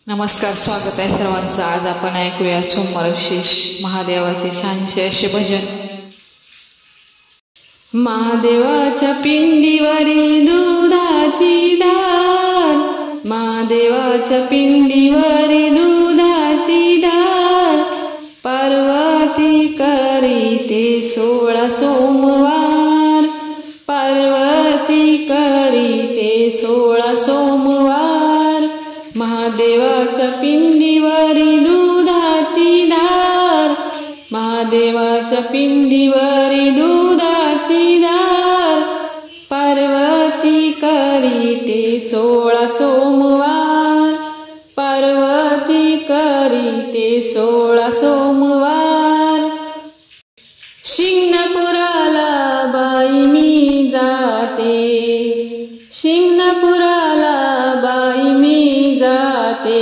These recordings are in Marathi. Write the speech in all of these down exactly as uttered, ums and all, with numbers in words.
नमस्कार, स्वागत आहे सर्वांचं। आज आपण ऐकूया सोमवार विशेष महादेवाचे छानसे असे भजन। महादेवाच्या पिंडीवरी दुधाची धार, महादेवाच्या पिंडीवरी दुधाची धार, पार्वती करीते सोळा सोमवार, पार्वती करीते सोळा सोमवार। महादेवाच्या पिंडीवरी दुधाची धार, महादेवाच्या पिंडीवरी दुधाची धार, पार्वती करीते सोळा सोमवार, पार्वती करीते सोळा सोमवार। शिंगणापुराला बाई मी जाते, शिंगणापुराला बाई मी जाते,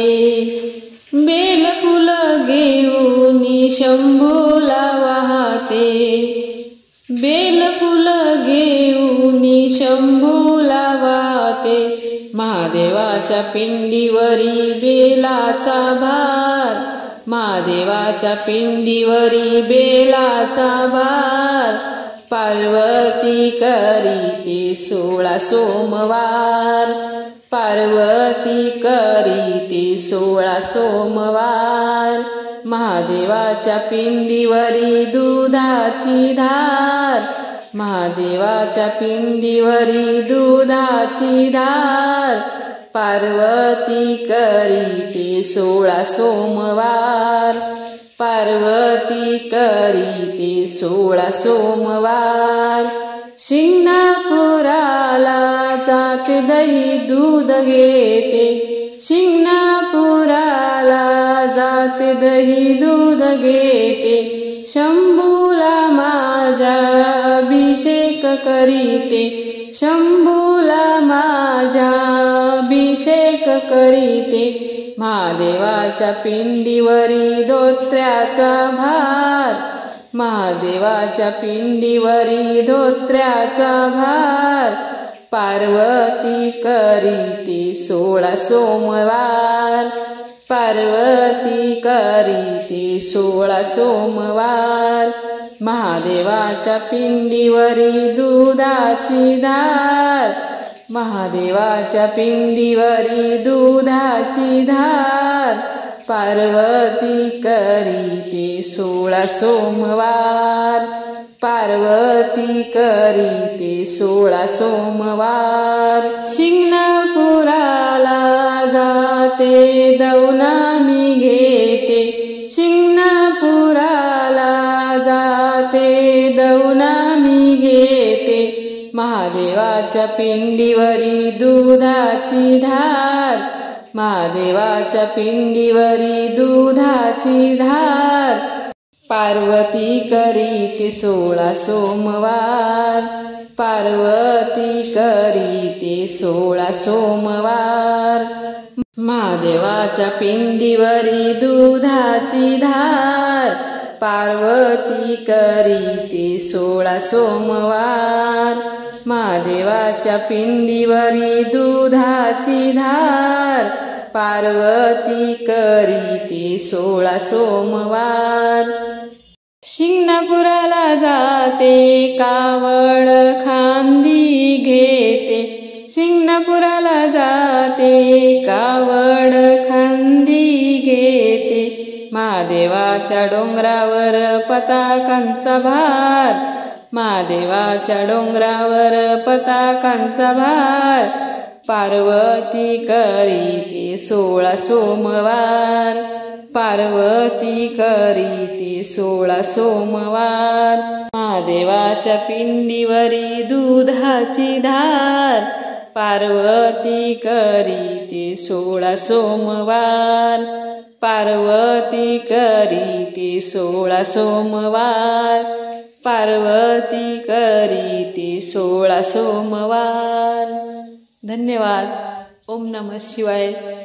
बेलफुल घेऊन शंभूला वाहते, बेलफुल घेऊन शंभूला वाहते। महादेवाच्या पिंडीवरी बेलाचा भार, महादेवाच्या पिंडीवरी बेलाचा भार, पार्वती करीते सोळा सोमवार, पार्वती करीते सोळा सोमवार। महादेवाच्या पिंडीवरी दुधाची धार, महादेवाच्या पिंडीवरी दुधाची धार, पार्वती करीते सोळा सोमवार, पार्वती करीते सोळा सोमवार। शिंगणापुराला जाते दही दूध घेते, शिंगणापुराला जाते दही दूध घेते, शंभूला माझा अभिषेक करीते, शंभूला माझा अभिषेक करीते। महादेवाच्या पिंडीवरी धोत्र्याचा भार, महादेवाच्या पिंडीवरी धोत्र्याचा भार, पार्वती करीते सोळा सोमवार, पार्वती करीते सोळा सोमवार। महादेवाच्या पिंडीवरी दुधाची धार, महादेवाच्या पिंडीवरी दुधाची धार, पार्वती करीते सोळा सोमवार, पार्वती करीते सोळा सोमवार। शिंगणापुराला जाते दौना मी घेते, शिंगणापुराला जाते दौना मी घेते, महादेवाच्या पिंडीवरी दुधाची धार, महादेवाच्या पिंडीवरी दुधाची धार, पार्वती करीते सोळा सोमवार, पार्वती करीते सोळा सोमवार। महादेवाच्या पिंडीवरी दुधाची धार, पार्वती करीते सोळा सोमवार। महादेवाच्या पिंडीवरी दुधाची धार, पार्वती करीते सोळा सोमवार। शिंगणापुराला जाते कावड खांदी घेते, शिंगणापुराला जाते कावड खांदी घेते, महादेवाच्या डोंगरावर पताकांचा भार, महादेवाच्या डोंगरावर पताकांचा भार, पार्वती करीते सोळा सोमवार, पार्वती करीते सोळा सोमवार। महादेवाच्या पिंडीवरी दुधाची धार, पार्वती करीते सोळा सोमवार, पार्वती करीते सोळा सोमवार, पार्वती करीते सोळा सोमवार। धन्यवाद। ओम नमः शिवाय।